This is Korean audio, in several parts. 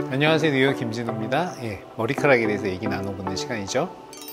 안녕하세요, 뉴욕 김진호입니다. 머리카락에 대해서 얘기 나눠보는 시간이죠.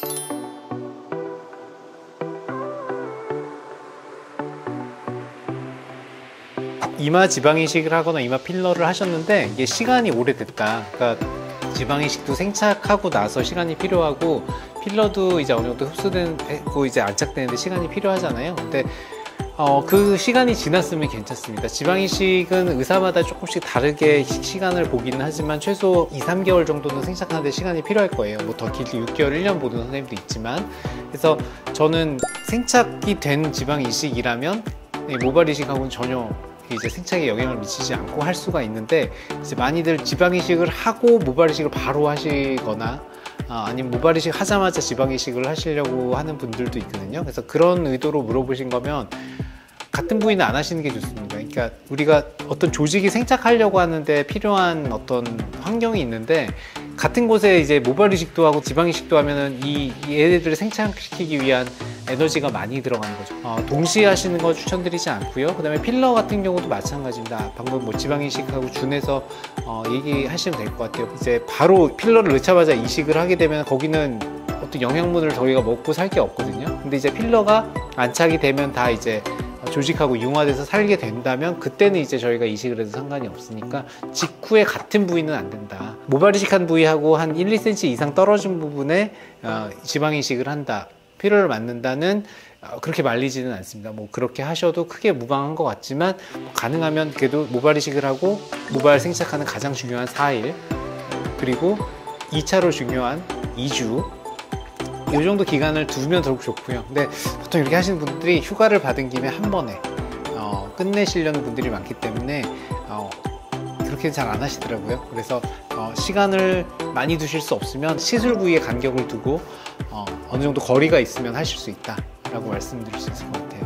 이마 지방이식을 하거나 이마 필러를 하셨는데 이게 시간이 오래됐다. 그러니까 지방이식도 생착하고 나서 시간이 필요하고 필러도 이제 어느 정도 흡수되고 이제 안착되는데 시간이 필요하잖아요. 근데 그 시간이 지났으면 괜찮습니다. 지방이식은 의사마다 조금씩 다르게 시간을 보기는 하지만 최소 2~3개월 정도는 생착하는데 시간이 필요할 거예요. 뭐 더 길게 6개월, 1년 보는 선생님도 있지만, 그래서 저는 생착이 된 지방이식이라면 모발이식하고는 전혀 이제 생착에 영향을 미치지 않고 할 수가 있는데, 이제 많이들 지방이식을 하고 모발이식을 바로 하시거나 아니면 모발이식 하자마자 지방이식을 하시려고 하는 분들도 있거든요. 그래서 그런 의도로 물어보신 거면 같은 부위는 안 하시는 게 좋습니다. 그러니까 우리가 어떤 조직이 생착하려고 하는데 필요한 어떤 환경이 있는데, 같은 곳에 이제 모발이식도 하고 지방이식도 하면은 이 얘네들을 생착시키기 위한 에너지가 많이 들어가는 거죠. 동시에 하시는 거 추천드리지 않고요. 그 다음에 필러 같은 경우도 마찬가지입니다. 방금 뭐 지방이식하고 준해서 얘기하시면 될 것 같아요. 이제 바로 필러를 넣자마자 이식을 하게 되면 거기는 어떤 영양분을 저희가 먹고 살 게 없거든요. 근데 이제 필러가 안착이 되면 다 이제 조직하고 융화돼서 살게 된다면 그때는 이제 저희가 이식을 해도 상관이 없으니까 직후에 같은 부위는 안 된다. 모발이식한 부위하고 한 1~2cm 이상 떨어진 부분에 지방이식을 한다, 필러를 맞는다는 그렇게 말리지는 않습니다. 뭐 그렇게 하셔도 크게 무방한 것 같지만 가능하면 그래도 모발이식을 하고 모발 생착하는 가장 중요한 4일, 그리고 2차로 중요한 2주, 이 정도 기간을 두면 더욱 좋고요. 근데 보통 이렇게 하시는 분들이 휴가를 받은 김에 한 번에 끝내시려는 분들이 많기 때문에 그렇게 잘 안 하시더라고요. 그래서 시간을 많이 두실 수 없으면 시술 부위에 간격을 두고 어느 정도 거리가 있으면 하실 수 있다 라고 말씀드릴 수 있을 것 같아요.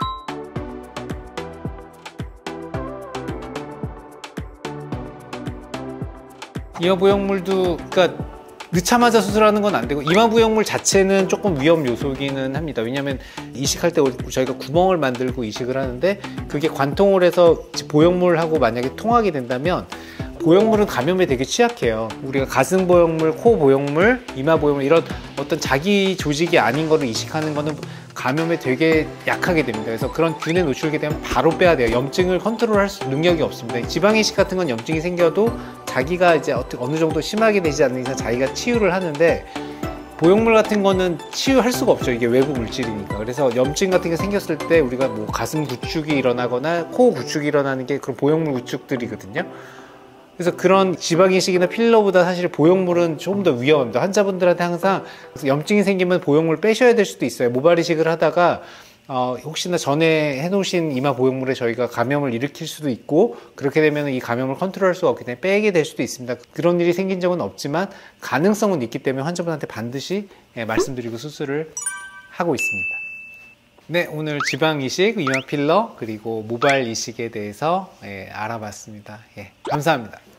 이마부형물도 그러니까 넣자마자 수술하는 건 안 되고, 이마부형물 자체는 조금 위험 요소이기는 합니다. 왜냐하면 이식할 때 저희가 구멍을 만들고 이식을 하는데 그게 관통을 해서 보형물하고 만약에 통하게 된다면, 보형물은 감염에 되게 취약해요. 우리가 가슴 보형물, 코 보형물, 이마 보형물, 이런 어떤 자기 조직이 아닌 거를 이식하는 거는 감염에 되게 약하게 됩니다. 그래서 그런 균에 노출하게 되면 바로 빼야 돼요. 염증을 컨트롤할 능력이 없습니다. 지방이식 같은 건 염증이 생겨도 자기가 이제 어느 정도 심하게 되지 않는 이상 자기가 치유를 하는데, 보형물 같은 거는 치유할 수가 없죠. 이게 외부 물질이니까. 그래서 염증 같은 게 생겼을 때 우리가 뭐 가슴 구축이 일어나거나 코 구축이 일어나는 게 그런 보형물 구축들이거든요. 그래서 그런 지방이식이나 필러보다 사실 보형물은 조금 더 위험합니다. 환자분들한테 항상 염증이 생기면 보형물 빼셔야 될 수도 있어요. 모발이식을 하다가 혹시나 전에 해놓으신 이마 보형물에 저희가 감염을 일으킬 수도 있고, 그렇게 되면 이 감염을 컨트롤할 수가 없기 때문에 빼게 될 수도 있습니다. 그런 일이 생긴 적은 없지만 가능성은 있기 때문에 환자분한테 반드시 말씀드리고 수술을 하고 있습니다. 네, 오늘 지방이식, 이마 필러, 그리고 모발 이식에 대해서 알아봤습니다. 감사합니다.